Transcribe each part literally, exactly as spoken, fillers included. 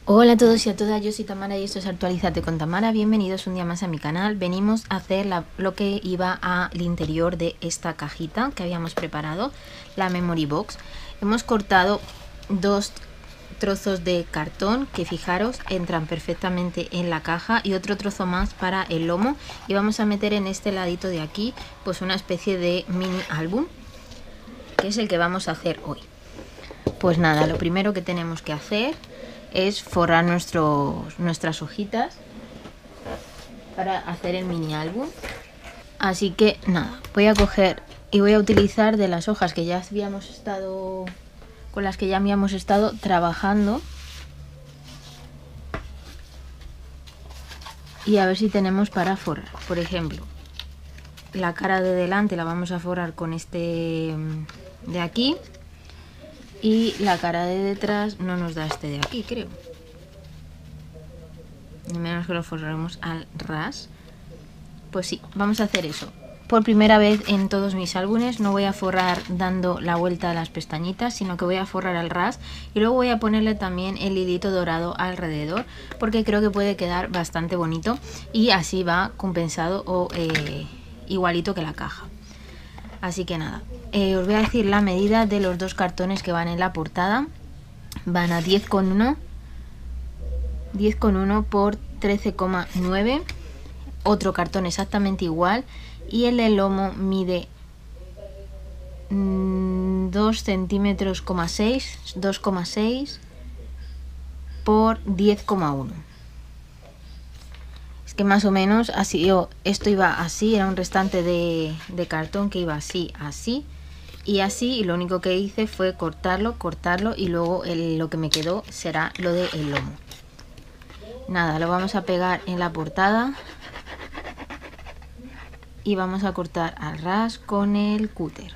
Hola a todos y a todas, yo soy Tamara y esto es Actualízate con Tamara. Bienvenidos un día más a mi canal. Venimos a hacer la, lo que iba al interior de esta cajita que habíamos preparado, la Memory Box. Hemos cortado dos trozos de cartón que, fijaros, entran perfectamente en la caja, y otro trozo más para el lomo, y vamos a meter en este ladito de aquí pues una especie de mini álbum, que es el que vamos a hacer hoy. Pues nada, lo primero que tenemos que hacer es forrar nuestros, nuestras hojitas para hacer el mini álbum. Así que nada, voy a coger y voy a utilizar de las hojas que ya habíamos estado con las que ya habíamos estado trabajando, y a ver si tenemos para forrar. Por ejemplo, la cara de delante la vamos a forrar con este de aquí, y la cara de detrás no nos da este de aquí, creo. Ni menos que lo forremos al ras. Pues sí, vamos a hacer eso. Por primera vez en todos mis álbumes no voy a forrar dando la vuelta a las pestañitas, sino que voy a forrar al ras, y luego voy a ponerle también el hilito dorado alrededor, porque creo que puede quedar bastante bonito y así va compensado o eh, igualito que la caja. Así que nada, eh, os voy a decir la medida de los dos cartones que van en la portada. Van a diez coma uno diez coma uno por trece coma nueve, otro cartón exactamente igual, y el del lomo mide mmm, dos centímetros, seis, dos coma seis por diez coma uno. Es que más o menos así, yo, esto iba así, era un restante de, de cartón que iba así, así y así, y lo único que hice fue cortarlo, cortarlo y luego el, lo que me quedó será lo del lomo. Nada, lo vamos a pegar en la portada y vamos a cortar al ras con el cúter.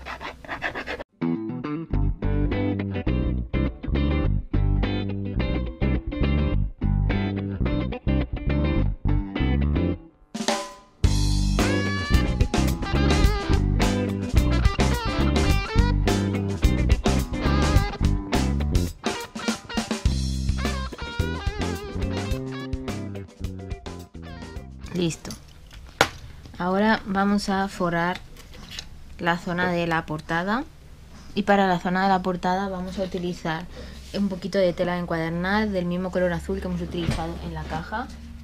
Listo. Ahora vamos a forrar la zona de la portada, y para la zona de la portada vamos a utilizar un poquito de tela de encuadernar del mismo color azul que hemos utilizado en la caja.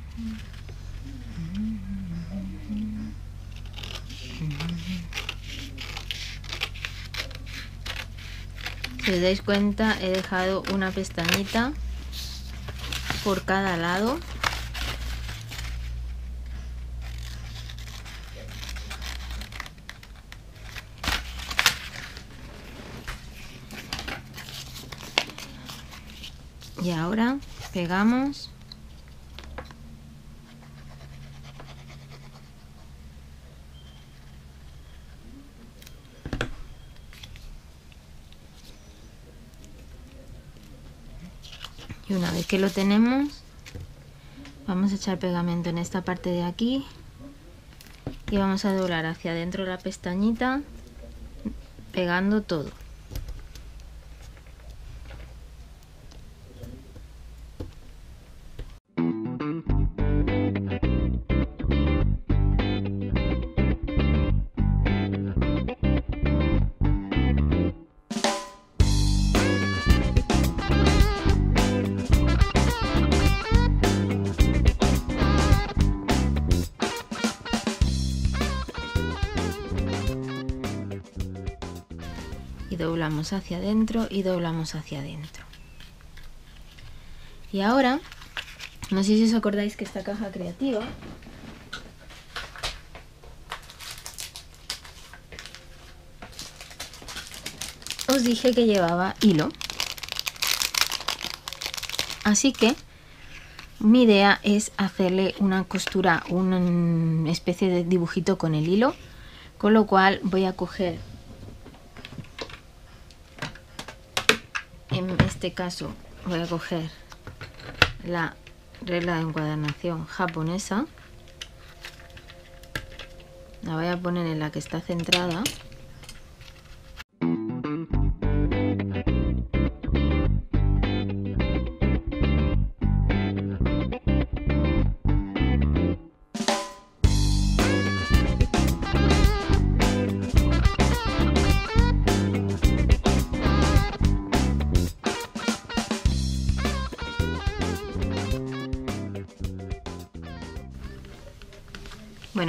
Si os dais cuenta, he dejado una pestañita por cada lado. Y ahora pegamos y una vez que lo tenemos, vamos a echar pegamento en esta parte de aquí y vamos a doblar hacia adentro la pestañita, pegando todo. Y doblamos hacia adentro y doblamos hacia adentro. Y ahora, no sé si os acordáis que esta caja creativa os dije que llevaba hilo, así que mi idea es hacerle una costura, una especie de dibujito con el hilo, con lo cual voy a coger, en este caso voy a coger la regla de encuadernación japonesa, la voy a poner en la que está centrada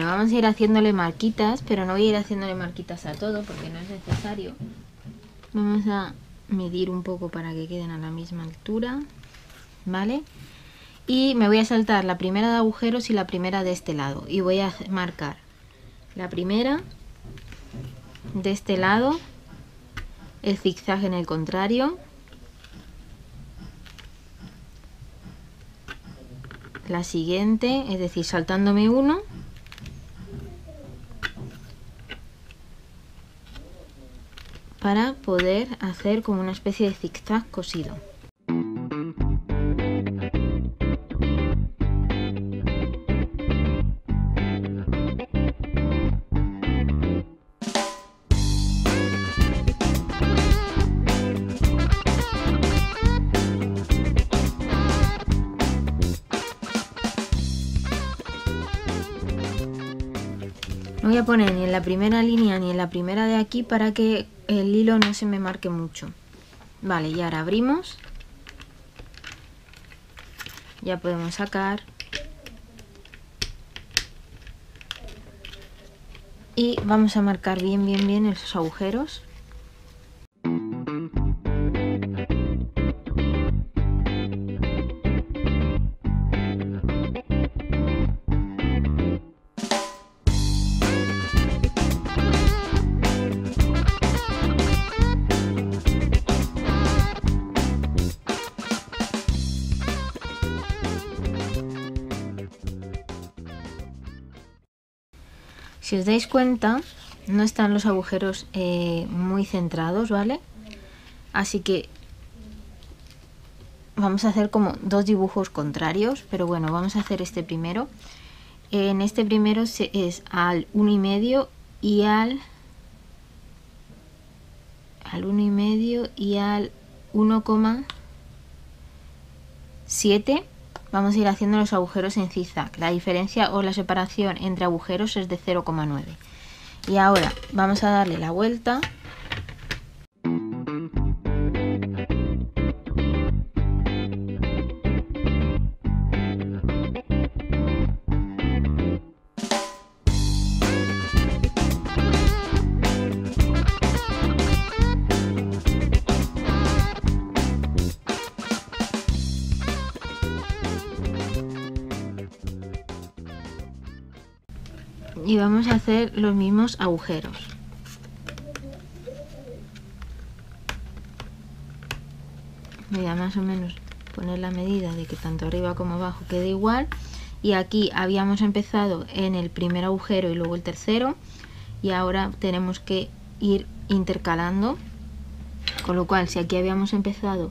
Bueno, vamos a ir haciéndole marquitas, pero no voy a ir haciéndole marquitas a todo porque no es necesario. Vamos a medir un poco para que queden a la misma altura, ¿vale? Y me voy a saltar la primera de agujeros y la primera de este lado. Y voy a marcar la primera de este lado, el zigzag en el contrario, la siguiente, es decir, saltándome uno, para poder hacer como una especie de zigzag cosido. No voy a poner ni en la primera línea ni en la primera de aquí para que el hilo no se me marque mucho. Vale, y ahora abrimos. Ya podemos sacar. Y vamos a marcar bien, bien, bien esos agujeros. Si os dais cuenta, no están los agujeros eh, muy centrados, ¿vale? Así que vamos a hacer como dos dibujos contrarios, pero bueno, vamos a hacer este primero. En este primero se, es al uno y medio y al al uno y medio y al uno coma siete. Vamos a ir haciendo los agujeros en zigzag. La diferencia o la separación entre agujeros es de cero coma nueve. Y ahora vamos a darle la vuelta. Y vamos a hacer los mismos agujeros. Voy a más o menos poner la medida de que tanto arriba como abajo quede igual. Y aquí habíamos empezado en el primer agujero y luego el tercero. Y ahora tenemos que ir intercalando. Con lo cual, si aquí habíamos empezado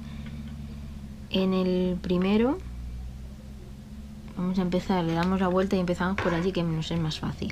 en el primero, vamos a empezar, le damos la vuelta y empezamos por allí, que nos es más fácil.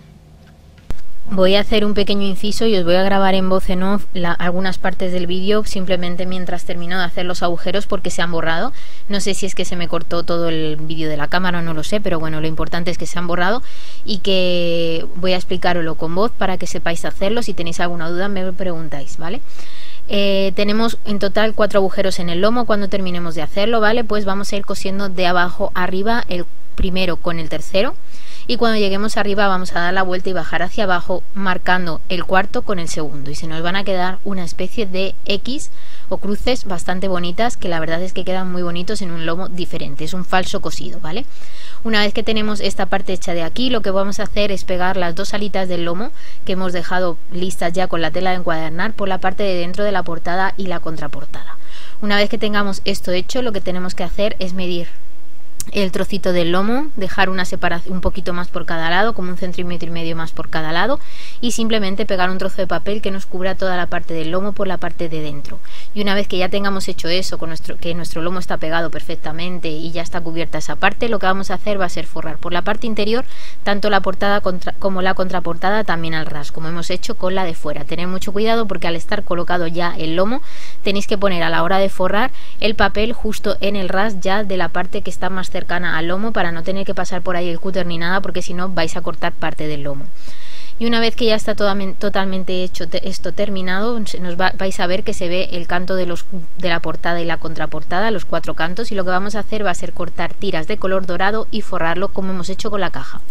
Voy a hacer un pequeño inciso y os voy a grabar en voz en off la, algunas partes del vídeo simplemente mientras termino de hacer los agujeros porque se han borrado. No sé si es que se me cortó todo el vídeo de la cámara, no lo sé, pero bueno, lo importante es que se han borrado y que voy a explicaroslo con voz para que sepáis hacerlo. Si tenéis alguna duda me preguntáis, ¿vale? Eh, tenemos en total cuatro agujeros en el lomo. Cuando terminemos de hacerlo, ¿vale? Pues vamos a ir cosiendo de abajo arriba el primero con el tercero. Y cuando lleguemos arriba vamos a dar la vuelta y bajar hacia abajo marcando el cuarto con el segundo. Y se nos van a quedar una especie de X o cruces bastante bonitas, que la verdad es que quedan muy bonitos en un lomo diferente. Es un falso cosido, ¿vale? Una vez que tenemos esta parte hecha de aquí, lo que vamos a hacer es pegar las dos alitas del lomo que hemos dejado listas ya con la tela de encuadernar por la parte de dentro de la portada y la contraportada. Una vez que tengamos esto hecho, lo que tenemos que hacer es medir el trocito del lomo, dejar una separación un poquito más por cada lado, como un centímetro y medio más por cada lado, y simplemente pegar un trozo de papel que nos cubra toda la parte del lomo por la parte de dentro. Y una vez que ya tengamos hecho eso, con nuestro, que nuestro lomo está pegado perfectamente y ya está cubierta esa parte, lo que vamos a hacer va a ser forrar por la parte interior tanto la portada contra, como la contraportada también al ras, como hemos hecho con la de fuera. Tened mucho cuidado porque al estar colocado ya el lomo, tenéis que poner a la hora de forrar el papel justo en el ras ya de la parte que está más cercana al lomo, para no tener que pasar por ahí el cúter ni nada, porque si no vais a cortar parte del lomo. Y una vez que ya está totalmente hecho te, esto terminado, nos va, vais a ver que se ve el canto de, los, de la portada y la contraportada, los cuatro cantos, y lo que vamos a hacer va a ser cortar tiras de color dorado y forrarlo como hemos hecho con la caja.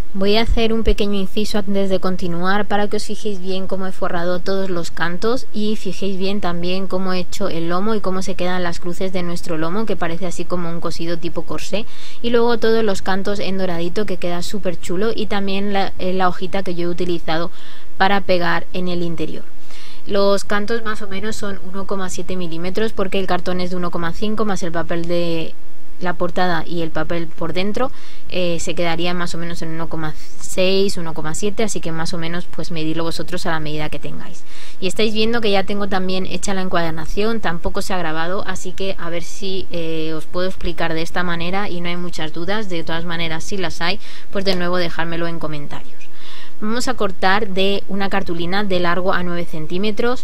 Voy a hacer un pequeño inciso antes de continuar para que os fijéis bien cómo he forrado todos los cantos y fijéis bien también cómo he hecho el lomo y cómo se quedan las cruces de nuestro lomo, que parece así como un cosido tipo corsé, y luego todos los cantos en doradito, que queda súper chulo, y también la, la hojita que yo he utilizado para pegar en el interior. Los cantos más o menos son uno coma siete milímetros porque el cartón es de uno coma cinco más el papel de la portada y el papel por dentro, eh, se quedaría más o menos en uno coma seis, uno coma siete, así que más o menos pues medidlo vosotros a la medida que tengáis. Y estáis viendo que ya tengo también hecha la encuadernación, tampoco se ha grabado, así que a ver si eh, os puedo explicar de esta manera y no hay muchas dudas. De todas maneras, si las hay, pues de nuevo dejármelo en comentarios. Vamos a cortar de una cartulina de largo a nueve centímetros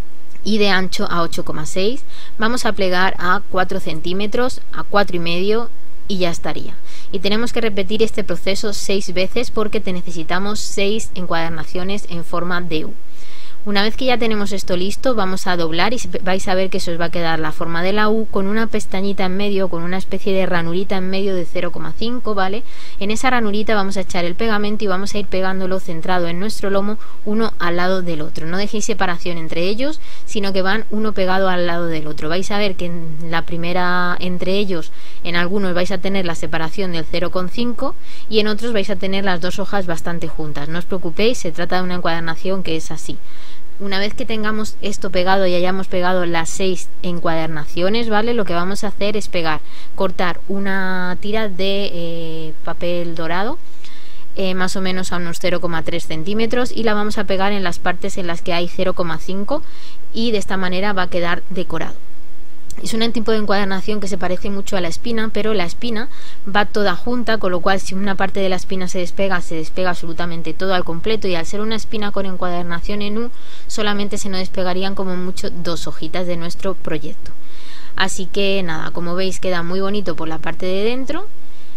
y de ancho a ocho coma seis. Vamos a plegar a cuatro centímetros, a cuatro y medio, y ya estaría. Y tenemos que repetir este proceso seis veces porque te necesitamos seis encuadernaciones en forma de U. Una vez que ya tenemos esto listo, vamos a doblar y vais a ver que se os va a quedar la forma de la U con una pestañita en medio, con una especie de ranurita en medio de cero coma cinco, ¿vale? En esa ranurita vamos a echar el pegamento y vamos a ir pegándolo centrado en nuestro lomo, uno al lado del otro. No dejéis separación entre ellos, sino que van uno pegado al lado del otro. Vais a ver que en la primera, entre ellos, en algunos vais a tener la separación del cero coma cinco y en otros vais a tener las dos hojas bastante juntas. No os preocupéis, se trata de una encuadernación que es así. Una vez que tengamos esto pegado y hayamos pegado las seis encuadernaciones, ¿vale? Lo que vamos a hacer es pegar, cortar una tira de eh, papel dorado, eh, más o menos a unos cero coma tres centímetros, y la vamos a pegar en las partes en las que hay cero coma cinco, y de esta manera va a quedar decorado. Es un tipo de encuadernación que se parece mucho a la espina, pero la espina va toda junta, con lo cual si una parte de la espina se despega, se despega absolutamente todo al completo, y al ser una espina con encuadernación en U, solamente se nos despegarían como mucho dos hojitas de nuestro proyecto. Así que nada, como veis queda muy bonito por la parte de dentro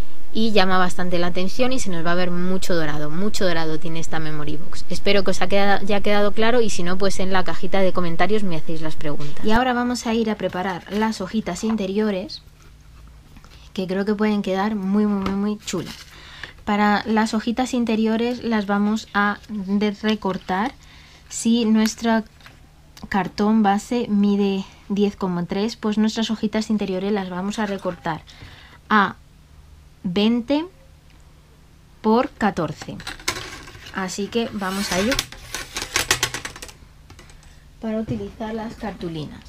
y llama bastante la atención y se nos va a ver mucho dorado, mucho dorado tiene esta Memory Box. Espero que os haya quedado claro y si no, pues en la cajita de comentarios me hacéis las preguntas. Y ahora vamos a ir a preparar las hojitas interiores, que creo que pueden quedar muy muy muy chulas. Para las hojitas interiores las vamos a recortar. Si nuestra cartón base mide diez coma tres, pues nuestras hojitas interiores las vamos a recortar a veinte por catorce. Así que vamos a ello para utilizar las cartulinas.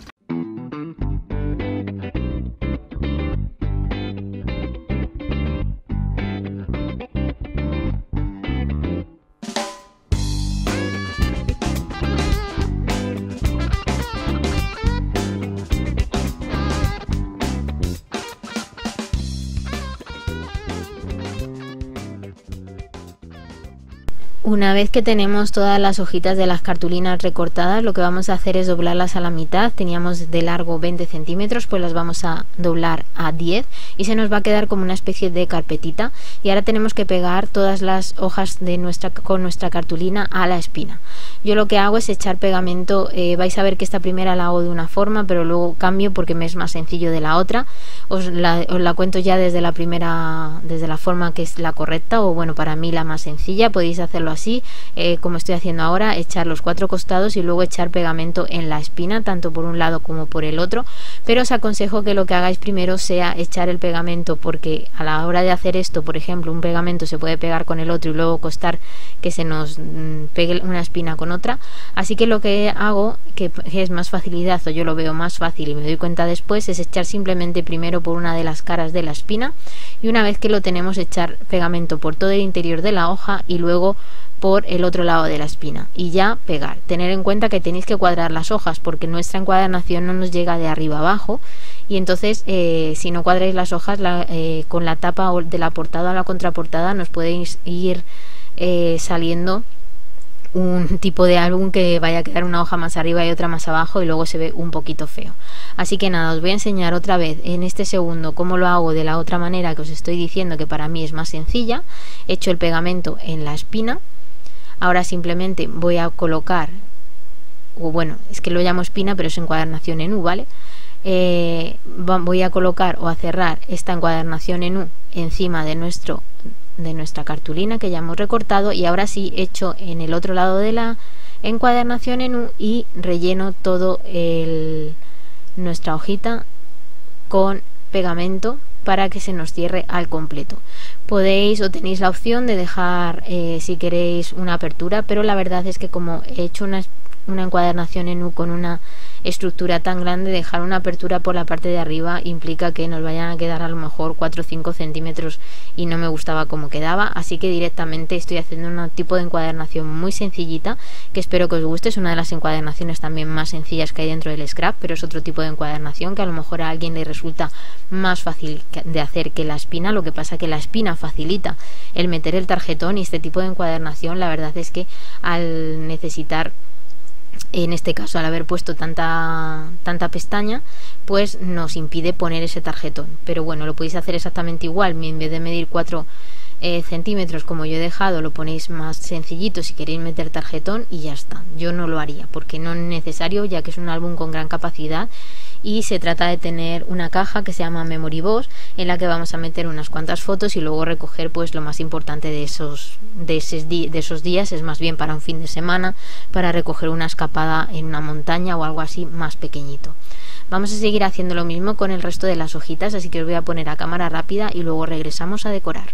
Una vez que tenemos todas las hojitas de las cartulinas recortadas, lo que vamos a hacer es doblarlas a la mitad. Teníamos de largo veinte centímetros, pues las vamos a doblar a diez y se nos va a quedar como una especie de carpetita. Y ahora tenemos que pegar todas las hojas de nuestra, con nuestra cartulina a la espina. Yo lo que hago es echar pegamento, eh, vais a ver que esta primera la hago de una forma, pero luego cambio porque me es más sencillo de la otra. Os la, os la cuento ya desde la primera, desde la forma que es la correcta, o bueno, para mí la más sencilla. Podéis hacerlo así, eh, como estoy haciendo ahora, echar los cuatro costados y luego echar pegamento en la espina, tanto por un lado como por el otro. Pero os aconsejo que lo que hagáis primero sea echar el pegamento, porque a la hora de hacer esto, por ejemplo, un pegamento se puede pegar con el otro y luego costar que se nos mm, pegue una espina con otra. Así que lo que hago, que, que es más facilidad, o yo lo veo más fácil y me doy cuenta después, es echar simplemente primero por una de las caras de la espina, y una vez que lo tenemos, echar pegamento por todo el interior de la hoja y luego por el otro lado de la espina y ya pegar. Tener en cuenta que tenéis que cuadrar las hojas porque nuestra encuadernación no nos llega de arriba abajo, y entonces eh, si no cuadráis las hojas la, eh, con la tapa de la portada a la contraportada nos podéis ir eh, saliendo un tipo de álbum que vaya a quedar una hoja más arriba y otra más abajo y luego se ve un poquito feo. Así que nada, os voy a enseñar otra vez en este segundo cómo lo hago de la otra manera que os estoy diciendo, que para mí es más sencilla. Echo el pegamento en la espina. Ahora simplemente voy a colocar, o bueno, es que lo llamo espina pero es encuadernación en U, ¿vale? Eh, voy a colocar o a cerrar esta encuadernación en U encima de nuestro de nuestra cartulina que ya hemos recortado, y ahora sí echo en el otro lado de la encuadernación en U y relleno todo el, nuestra hojita con pegamento para que se nos cierre al completo. Podéis o tenéis la opción de dejar eh, si queréis una apertura, pero la verdad es que como he hecho una, una encuadernación en U con una estructura tan grande, dejar una apertura por la parte de arriba implica que nos vayan a quedar a lo mejor cuatro o cinco centímetros y no me gustaba cómo quedaba, así que directamente estoy haciendo un tipo de encuadernación muy sencillita que espero que os guste. Es una de las encuadernaciones también más sencillas que hay dentro del scrap, pero es otro tipo de encuadernación que a lo mejor a alguien le resulta más fácil de hacer que la espina. Lo que pasa que la espina facilita el meter el tarjetón, y este tipo de encuadernación la verdad es que al necesitar, en este caso al haber puesto tanta tanta pestaña, pues nos impide poner ese tarjetón. Pero bueno, lo podéis hacer exactamente igual. En vez de medir cuatro eh, centímetros como yo he dejado, lo ponéis más sencillito si queréis meter tarjetón y ya está. Yo no lo haría porque no es necesario, ya que es un álbum con gran capacidad y se trata de tener una caja que se llama Memory Box, en la que vamos a meter unas cuantas fotos y luego recoger pues lo más importante de esos de esos, de esos días. Es más bien para un fin de semana, para recoger una escapada en una montaña o algo así más pequeñito. Vamos a seguir haciendo lo mismo con el resto de las hojitas, así que os voy a poner a cámara rápida y luego regresamos a decorar.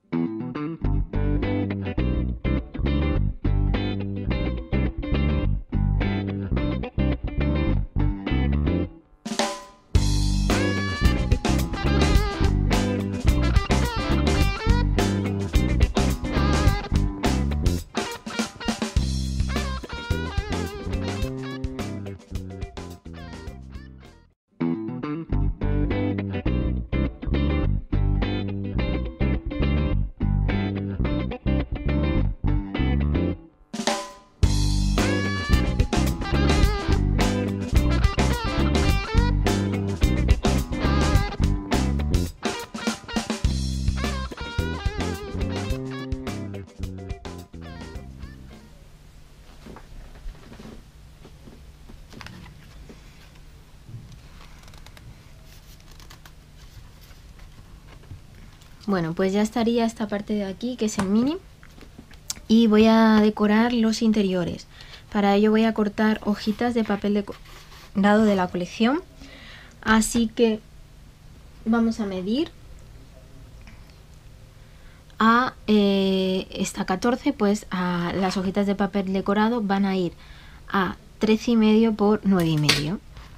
Bueno, pues ya estaría esta parte de aquí, que es el mini, y voy a decorar los interiores. Para ello voy a cortar hojitas de papel decorado de la colección, así que vamos a medir a eh, esta catorce, pues a las hojitas de papel decorado van a ir a trece y medio por nueve y medio.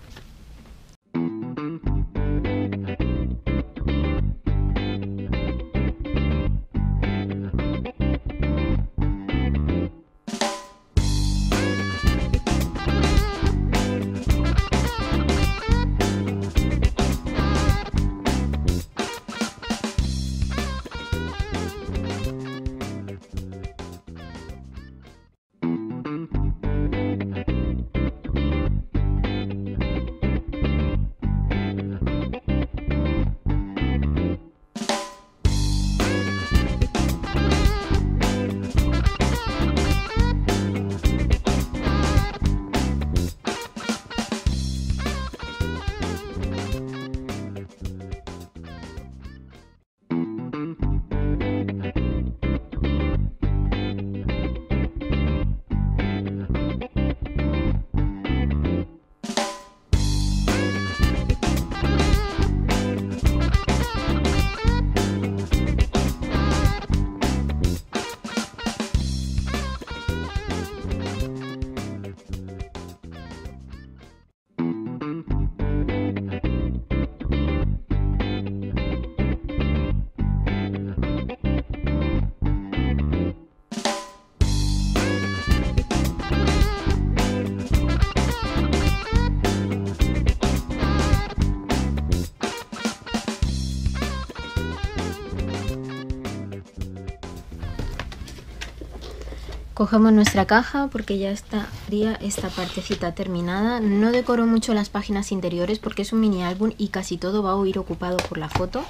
Cogemos nuestra caja porque ya estaría esta partecita terminada. No decoro mucho las páginas interiores porque es un mini álbum y casi todo va a ir ocupado por la foto.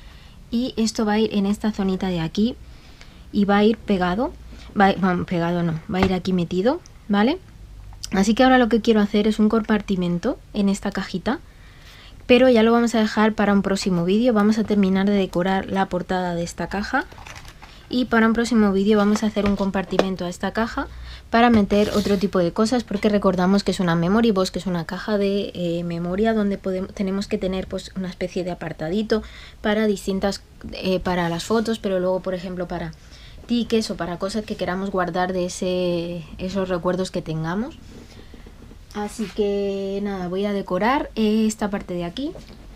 Y esto va a ir en esta zonita de aquí y va a ir pegado. Va, bueno, pegado no, va a ir aquí metido, ¿vale? Así que ahora lo que quiero hacer es un compartimento en esta cajita, pero ya lo vamos a dejar para un próximo vídeo. Vamos a terminar de decorar la portada de esta caja Y para un próximo vídeo vamos a hacer un compartimento a esta caja para meter otro tipo de cosas, porque recordamos que es una memory box, que es una caja de eh, memoria donde podemos, tenemos que tener pues una especie de apartadito para distintas, eh, para las fotos, pero luego por ejemplo para tickets o para cosas que queramos guardar de ese, esos recuerdos que tengamos. Así que nada, voy a decorar esta parte de aquí.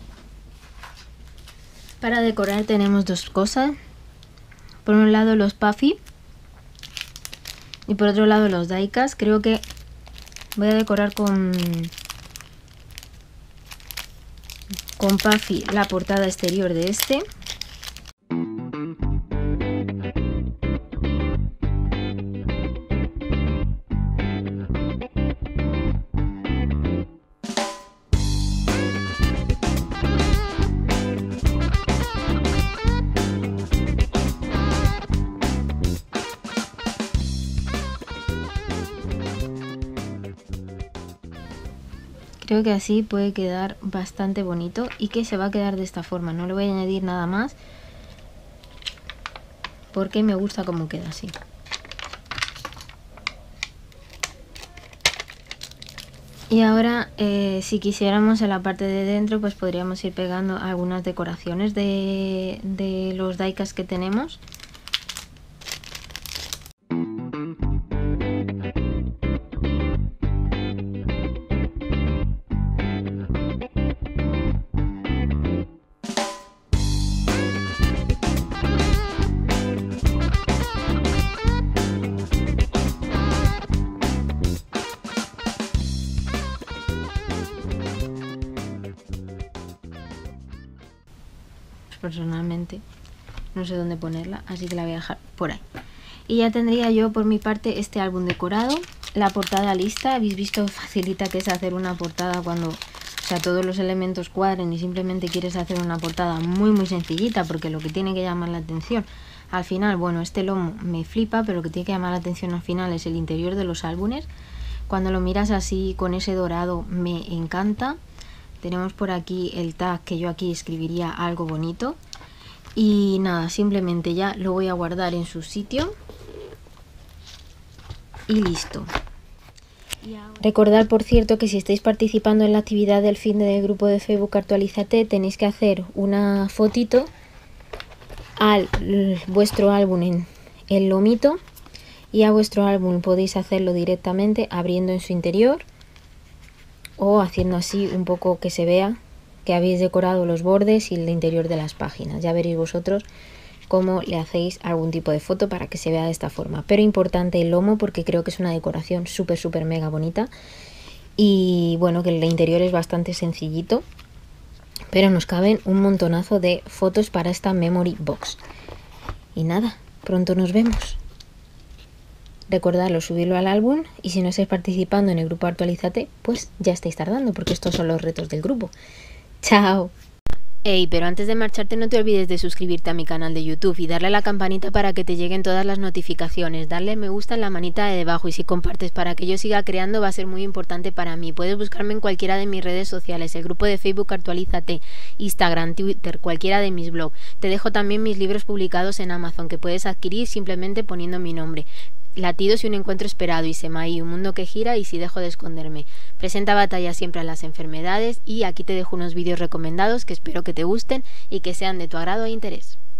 Para decorar tenemos dos cosas. Por un lado los puffy y por otro lado los diecast. Creo que voy a decorar con con puffy la portada exterior de este. Creo que así puede quedar bastante bonito y que se va a quedar de esta forma. No le voy a añadir nada más porque me gusta cómo queda así. Y ahora eh, si quisiéramos en la parte de dentro pues podríamos ir pegando algunas decoraciones de, de los diecast que tenemos. Personalmente no sé dónde ponerla, así que la voy a dejar por ahí. Y ya tendría yo por mi parte este álbum decorado, la portada lista. Habéis visto facilita que es hacer una portada cuando, o sea, todos los elementos cuadren y simplemente quieres hacer una portada muy muy sencillita, porque lo que tiene que llamar la atención al final, bueno, este lomo me flipa, pero lo que tiene que llamar la atención al final es el interior de los álbumes. Cuando lo miras así con ese dorado me encanta. Tenemos por aquí el tag, que yo aquí escribiría algo bonito. Y nada, simplemente ya lo voy a guardar en su sitio. Y listo. Recordad, por cierto, que si estáis participando en la actividad del fin del grupo de Facebook Actualízate, tenéis que hacer una fotito al vuestro álbum en el lomito. Y a vuestro álbum podéis hacerlo directamente abriendo en su interior, o haciendo así un poco que se vea que habéis decorado los bordes y el interior de las páginas. Ya veréis vosotros cómo le hacéis algún tipo de foto para que se vea de esta forma. Pero importante el lomo, porque creo que es una decoración súper súper mega bonita. Y bueno, que el interior es bastante sencillito, pero nos caben un montonazo de fotos para esta memory box. Y nada, pronto nos vemos. Recordadlo, subirlo al álbum, y si no estáis participando en el grupo Actualízate, pues ya estáis tardando, porque estos son los retos del grupo. ¡Chao! Ey, pero antes de marcharte no te olvides de suscribirte a mi canal de YouTube y darle a la campanita para que te lleguen todas las notificaciones. Darle me gusta en la manita de debajo, y si compartes para que yo siga creando va a ser muy importante para mí. Puedes buscarme en cualquiera de mis redes sociales, el grupo de Facebook Actualízate, Instagram, Twitter, cualquiera de mis blogs. Te dejo también mis libros publicados en Amazon que puedes adquirir simplemente poniendo mi nombre. Latidos y un encuentro esperado, y Semaí, un mundo que gira y si dejo de esconderme. Presenta batalla siempre a las enfermedades, y aquí te dejo unos vídeos recomendados que espero que te gusten y que sean de tu agrado e interés.